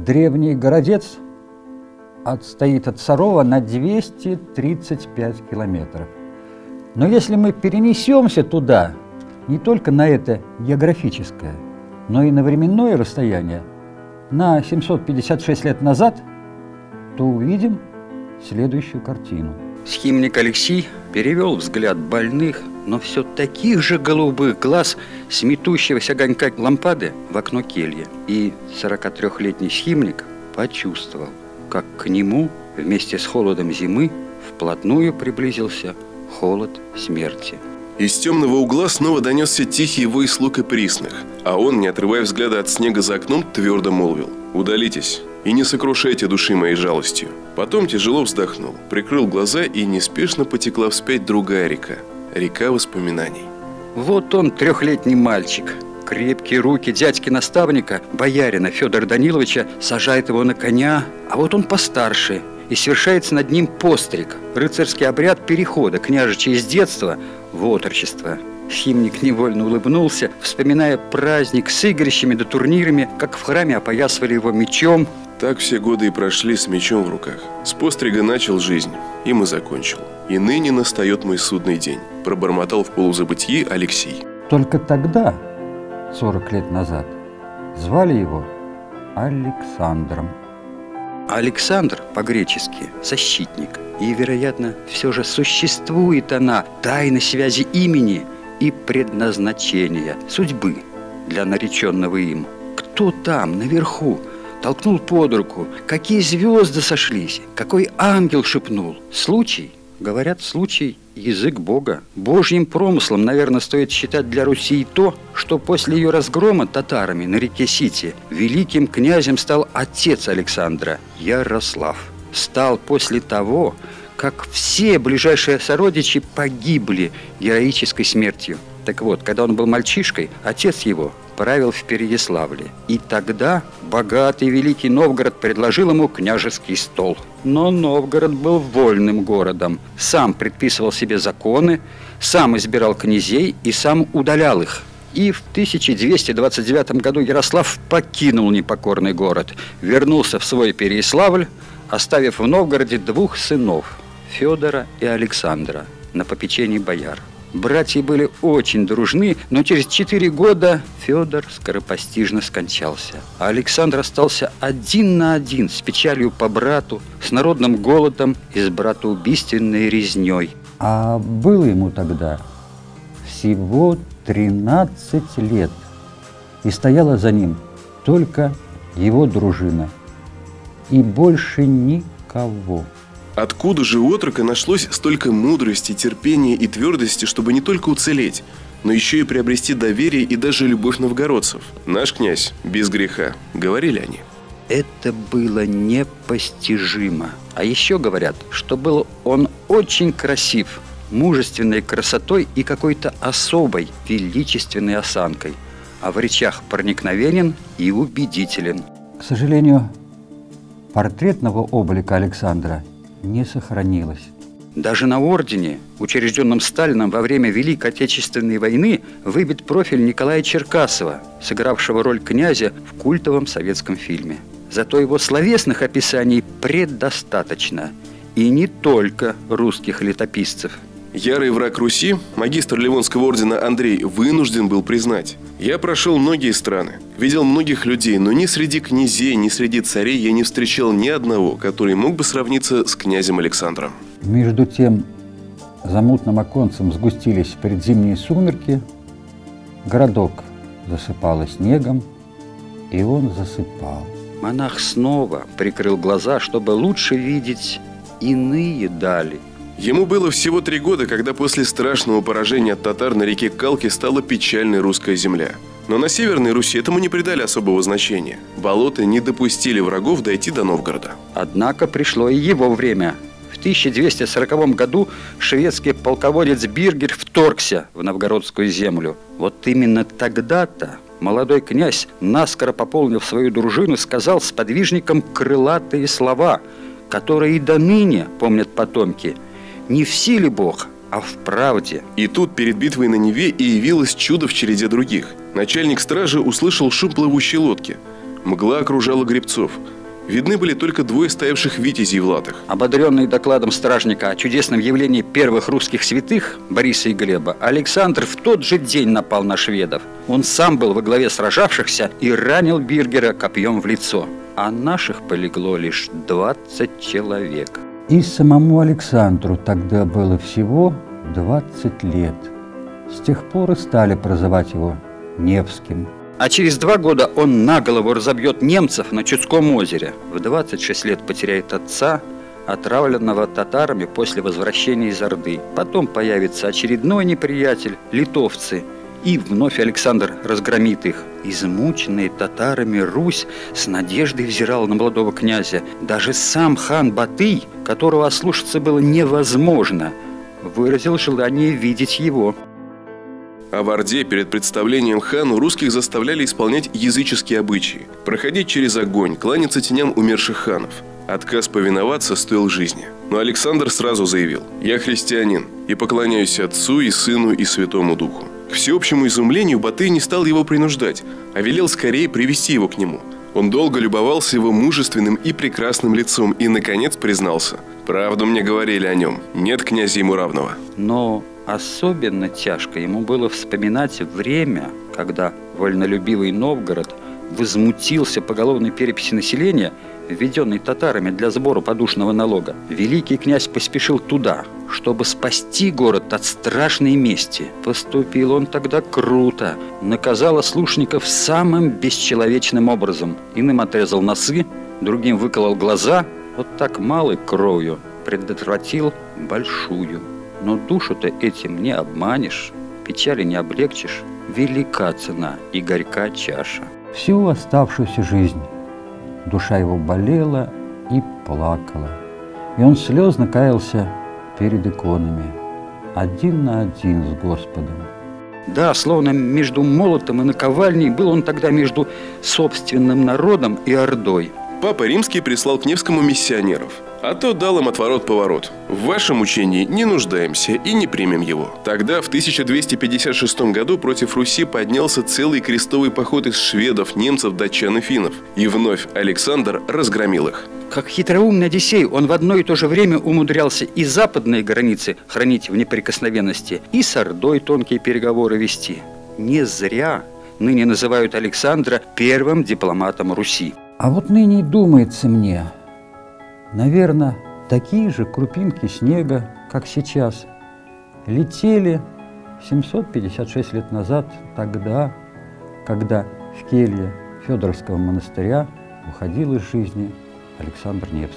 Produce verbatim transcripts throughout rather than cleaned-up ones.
Древний городец отстоит от Сарова на двести тридцать пять километров. Но если мы перенесемся туда, не только на это географическое, но и на временное расстояние, на семьсот пятьдесят шесть лет назад, то увидим следующую картину. Схимник Алексей перевел взгляд больных, но все таких же голубых глаз с метущегося огонька лампады в окно кельи. И сорокатрёхлетний схимник почувствовал, как к нему вместе с холодом зимы вплотную приблизился холод смерти. Из темного угла снова донесся тихий вой слуг и присных, а он, не отрывая взгляда от снега за окном, твердо молвил: «Удалитесь и не сокрушайте души моей жалостью». Потом тяжело вздохнул, прикрыл глаза, и неспешно потекла вспять другая река. Река воспоминаний. Вот он, трехлетний мальчик. Крепкие руки дядьки-наставника, боярина Федора Даниловича, сажают его на коня, а вот он постарше, и совершается над ним постриг, рыцарский обряд перехода княжича из детства в отрочество. Схимник невольно улыбнулся, вспоминая праздник с игрищами да турнирами, как в храме опоясывали его мечом. Так все годы и прошли с мечом в руках. С пострига начал жизнь, им и закончил. И ныне настает мой судный день, пробормотал в полузабытии Алексей. Только тогда, сорок лет назад, звали его Александром. Александр по-гречески «защитник». И, вероятно, все же существует она, тайна связи имени и предназначения, судьбы для нареченного им. Кто там, наверху, толкнул под руку, какие звезды сошлись, какой ангел шепнул. Случай, говорят, случай – язык Бога. Божьим промыслом, наверное, стоит считать для Руси и то, что после ее разгрома татарами на реке Сити великим князем стал отец Александра, Ярослав. Стал после того, как все ближайшие сородичи погибли героической смертью. Так вот, когда он был мальчишкой, отец его правил в Переяславле. И тогда богатый великий Новгород предложил ему княжеский стол. Но Новгород был вольным городом, сам предписывал себе законы, сам избирал князей и сам удалял их. И в тысяча двести двадцать девятом году Ярослав покинул непокорный город, вернулся в свой Переяславль, оставив в Новгороде двух сынов – Федора и Александра, на попечении бояр. Братья были очень дружны, но через четыре года Федор скоропостижно скончался. А Александр остался один на один с печалью по брату, с народным голодом и с братоубийственной резней. А было ему тогда всего тринадцать лет, и стояла за ним только его дружина, и больше никого. Откуда же у отрока нашлось столько мудрости, терпения и твердости, чтобы не только уцелеть, но еще и приобрести доверие и даже любовь новгородцев? Наш князь без греха, говорили они. Это было непостижимо. А еще говорят, что был он очень красив, мужественной красотой и какой-то особой величественной осанкой, а в речах проникновенен и убедителен. К сожалению, портретного облика Александра не сохранилось. Даже на ордене, учрежденном Сталином во время Великой Отечественной войны, выбит профиль Николая Черкасова, сыгравшего роль князя в культовом советском фильме. Зато его словесных описаний предостаточно. И не только русских летописцев. Ярый враг Руси, магистр Ливонского ордена Андрей, вынужден был признать: «Я прошел многие страны, видел многих людей, но ни среди князей, ни среди царей я не встречал ни одного, который мог бы сравниться с князем Александром». Между тем, за мутным оконцем сгустились предзимние сумерки, городок засыпало снегом, и он засыпал. Монах снова прикрыл глаза, чтобы лучше видеть иные дали. Ему было всего три года, когда после страшного поражения от татар на реке Калки стала печальной русская земля. Но на Северной Руси этому не придали особого значения. Болота не допустили врагов дойти до Новгорода. Однако пришло и его время. В тысяча двести сороковом году шведский полководец Биргер вторгся в новгородскую землю. Вот именно тогда-то молодой князь, наскоро пополнив свою дружину, сказал сподвижникам крылатые слова, которые и до ныне помнят потомки: «Не в силе Бог, а в правде». И тут перед битвой на Неве и явилось чудо в череде других. Начальник стражи услышал шум плывущей лодки. Мгла окружала гребцов. Видны были только двое стоявших витязей в латах. Ободренный докладом стражника о чудесном явлении первых русских святых Бориса и Глеба, Александр в тот же день напал на шведов. Он сам был во главе сражавшихся и ранил Биргера копьем в лицо. А наших полегло лишь двадцать человек. И самому Александру тогда было всего двадцать лет. С тех пор и стали прозывать его Невским. А через два года он наголову разобьет немцев на Чудском озере. В двадцать шесть лет потеряет отца, отравленного татарами после возвращения из Орды. Потом появится очередной неприятель – литовцы. И вновь Александр разгромит их. Измученная татарами Русь с надеждой взирала на молодого князя. Даже сам хан Батый, которого ослушаться было невозможно, выразил желание видеть его. А в Орде перед представлением хану русских заставляли исполнять языческие обычаи, проходить через огонь, кланяться теням умерших ханов. Отказ повиноваться стоил жизни. Но Александр сразу заявил: «Я христианин и поклоняюсь Отцу и Сыну и Святому Духу». К всеобщему изумлению Батый не стал его принуждать, а велел скорее привести его к нему. Он долго любовался его мужественным и прекрасным лицом и, наконец, признался: «Правду мне говорили о нем, нет князя ему равного». Но особенно тяжко ему было вспоминать время, когда вольнолюбивый Новгород возмутился поголовной переписи населения, введенной татарами для сбора подушного налога. Великий князь поспешил туда, чтобы спасти город от страшной мести. Поступил он тогда круто, наказал ослушников самым бесчеловечным образом. Иным отрезал носы, другим выколол глаза. Вот так малой кровью предотвратил большую. Но душу-то этим не обманешь, печали не облегчишь. Велика цена и горька чаша. Всю оставшуюся жизнь душа его болела и плакала. И он слезно каялся перед иконами, один на один с Господом. Да, словно между молотом и наковальней был он тогда между собственным народом и Ордой. Папа Римский прислал к Невскому миссионеров, а тот дал им отворот-поворот. В вашем учении не нуждаемся и не примем его. Тогда, в тысяча двести пятьдесят шестом году, против Руси поднялся целый крестовый поход из шведов, немцев, датчан и финнов. И вновь Александр разгромил их. Как хитроумный Одиссей, он в одно и то же время умудрялся и западные границы хранить в неприкосновенности, и с Ордой тонкие переговоры вести. Не зря ныне называют Александра первым дипломатом Руси. А вот ныне думается мне, наверное, такие же крупинки снега, как сейчас, летели семьсот пятьдесят шесть лет назад, тогда, когда в келье Федоровского монастыря уходил из жизни Александр Невский.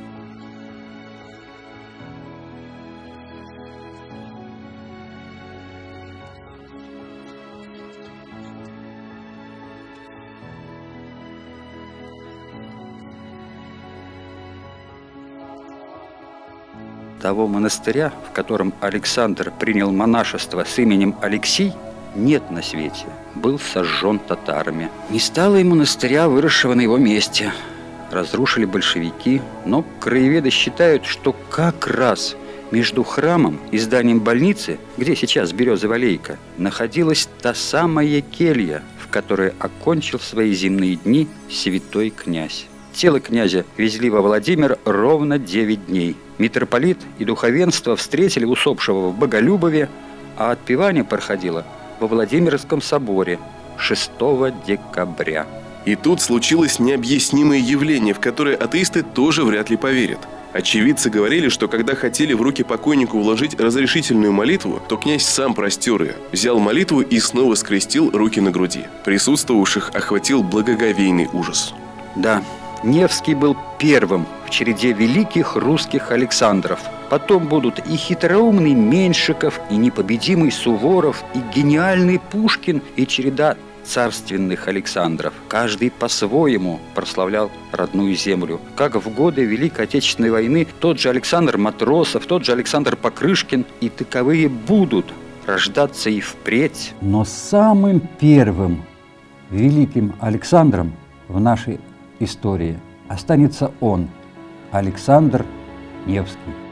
Того монастыря, в котором Александр принял монашество с именем Алексий, нет на свете. Был сожжен татарами. Не стало и монастыря, выросшего на его месте. Разрушили большевики, но краеведы считают, что как раз между храмом и зданием больницы, где сейчас березовая аллейка, находилась та самая келья, в которой окончил свои земные дни святой князь. Тело князя везли во Владимир ровно девять дней. Митрополит и духовенство встретили усопшего в Боголюбове, а отпевание проходило во Владимирском соборе шестого декабря. И тут случилось необъяснимое явление, в которое атеисты тоже вряд ли поверят. Очевидцы говорили, что когда хотели в руки покойнику вложить разрешительную молитву, то князь сам простер ее, взял молитву и снова скрестил руки на груди. Присутствовавших охватил благоговейный ужас. Да, Невский был первым в череде великих русских Александров. Потом будут и хитроумный Меньшиков, и непобедимый Суворов, и гениальный Пушкин, и череда царственных Александров. Каждый по-своему прославлял родную землю. Как в годы Великой Отечественной войны тот же Александр Матросов, тот же Александр Покрышкин, и таковые будут рождаться и впредь. Но самым первым великим Александром в нашей истории останется он, Александр Невский.